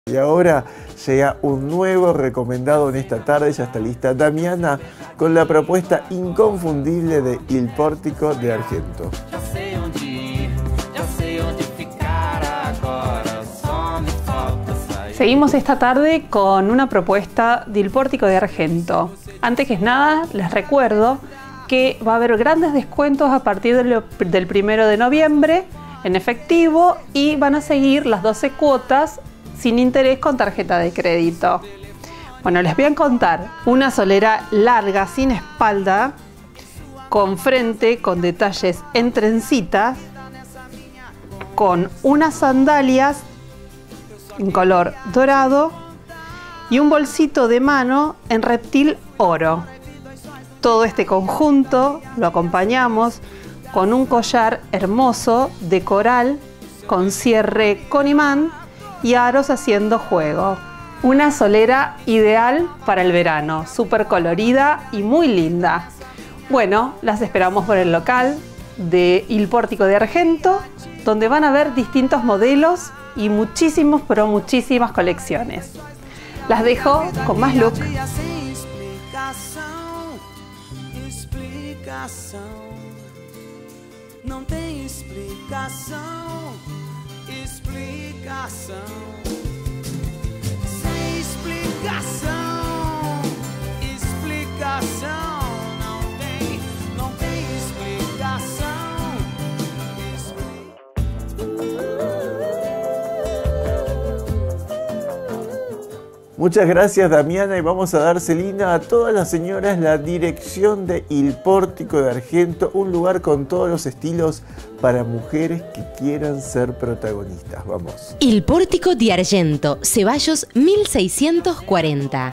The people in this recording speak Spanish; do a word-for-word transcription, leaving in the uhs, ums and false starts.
Y ahora llega un nuevo recomendado en esta tarde, ya está lista Damiana con la propuesta inconfundible de Il Pórtico de Argento. Seguimos esta tarde con una propuesta de Il Pórtico de Argento. Antes que nada, les recuerdo que va a haber grandes descuentos a partir del primero de noviembre en efectivo y van a seguir las doce cuotas sin interés con tarjeta de crédito. Bueno, les voy a contar una solera larga, sin espalda, con frente, con detalles en trencitas, con unas sandalias en color dorado y un bolsito de mano en reptil oro. Todo este conjunto lo acompañamos con un collar hermoso de coral con cierre con imán y aros haciendo juego. Una solera ideal para el verano, súper colorida y muy linda. Bueno, las esperamos por el local de Il Pórtico de Argento, donde van a ver distintos modelos y muchísimos, pero muchísimas colecciones. Las dejo con más look. Não tem explicação, explicação, sem explicação, explicação, não tem, não tem explicação. Muchas gracias, Damiana, y vamos a dar, Celina, a todas las señoras la dirección de Il Pórtico de Argento, un lugar con todos los estilos para mujeres que quieran ser protagonistas. Vamos. Il Pórtico de Argento, Ceballos mil seiscientos cuarenta.